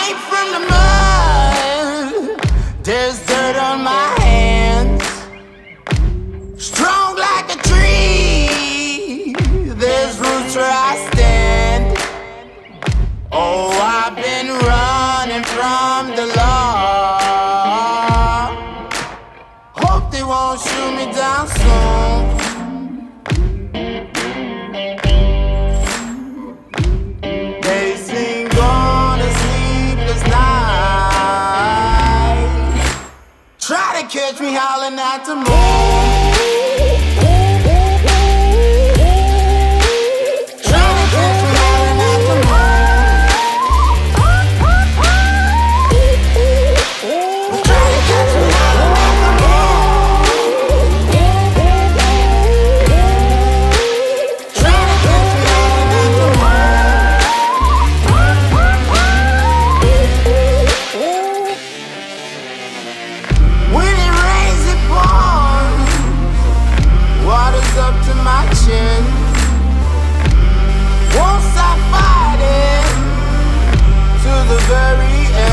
Made from the mud, there's dirt on my hands. Strong like a tree, there's roots where I stand. Oh, I've been running from the law. Hope they won't shoot me down soon. Days been gone, a sleepless night. Try to catch me howling at the moon. Up to my chin, won't stop fighting to the very end.